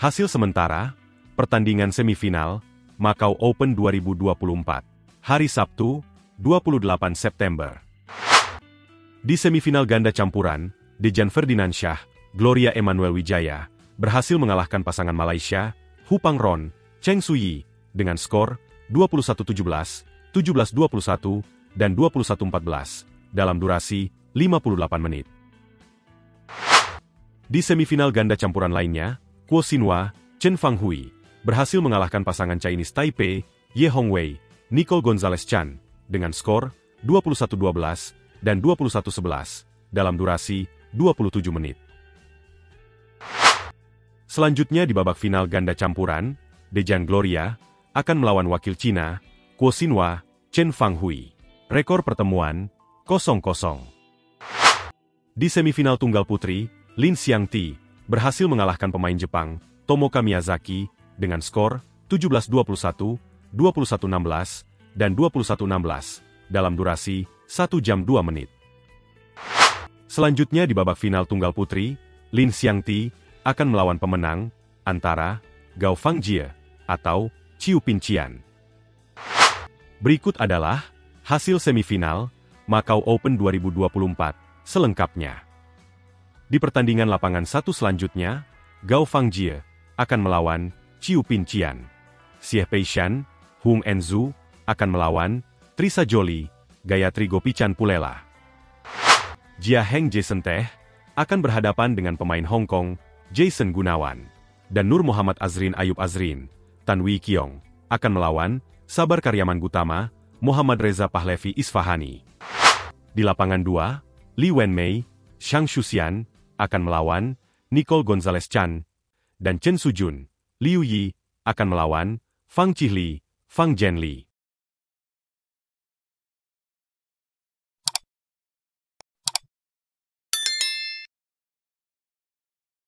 Hasil sementara, pertandingan semifinal, Macau Open 2024. Hari Sabtu, 28 September. Di semifinal ganda campuran, Dejan Ferdinandsyah, Gloria Emanuel Wijaya, berhasil mengalahkan pasangan Malaysia, Hu Pangron, Cheng Suyi, dengan skor 21-17, 17-21, dan 21-14, dalam durasi 58 menit. Di semifinal ganda campuran lainnya, Guo Xinhua, Chen Fanghui, berhasil mengalahkan pasangan Chinese Taipei, Ye Hongwei, Nicole Gonzalez Chan, dengan skor 21-12 dan 21-11, dalam durasi 27 menit. Selanjutnya di babak final ganda campuran, Dejan Gloria akan melawan wakil Cina, Guo Xinhua, Chen Fanghui. Rekor pertemuan, 0-0. Di semifinal tunggal putri, Lin Xiangti berhasil mengalahkan pemain Jepang, Tomoka Miyazaki, dengan skor 17-21, 21-16, dan 21-16, dalam durasi 1 jam 2 menit. Selanjutnya di babak final tunggal putri, Lin Xiangti akan melawan pemenang antara Gao Fangjie atau Chiu Pinqian. Berikut adalah hasil semifinal Macau Open 2024 selengkapnya. Di pertandingan lapangan 1 selanjutnya, Gao Fangjie akan melawan Chiu Pinqian. Xie Peishan, Hung Enzu akan melawan Trisa Jolie, Gayatri Gopichan Pulela. Jia Heng Jason Teh akan berhadapan dengan pemain Hong Kong, Jason Gunawan. Dan Nur Muhammad Azrin Ayub Azrin, Tan Wee Kiong, akan melawan Sabar Karyaman Gutama, Muhammad Reza Pahlevi Isfahani. Di lapangan 2, Li Wenmei, Shang Shuxian akan melawan Nicole Gonzalez Chan, dan Chen Sujun, Liu Yi akan melawan Fang Qihli, Fang Zhenli.